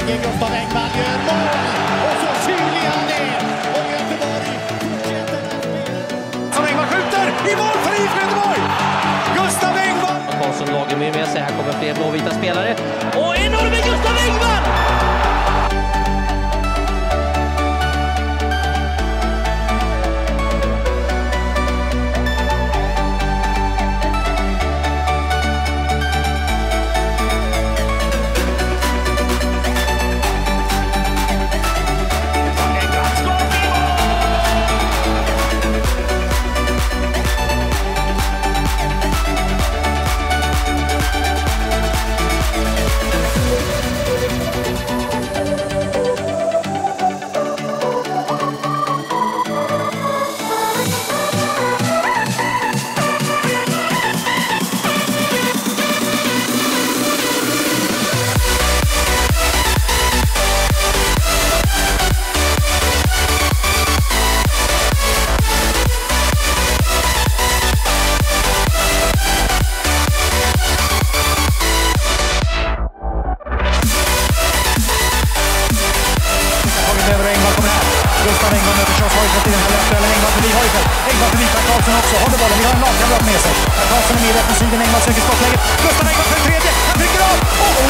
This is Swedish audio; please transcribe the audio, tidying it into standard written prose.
läge. Gustav Engvall gör mål och så kyler han det. Och Göteborg fortsätter att spela. Som Engvall skjuter i mål för IFK Göteborg! Gustav Engvall! Karlsson lager med sig. Här kommer fler blåvita spelare. Och enorm Gustav Engvall! Gustav Engvall möter Charles Højfeldt i den här aktuella. Engvall förbi Højfeldt. Engvall förbi Per Karlsson också. Håller bollen. Vi har en lagkamrat med sig. Per Karlsson är med i offensiven. Engvall söker skottläget. Gustav Engvall för tredje. Han trycker av.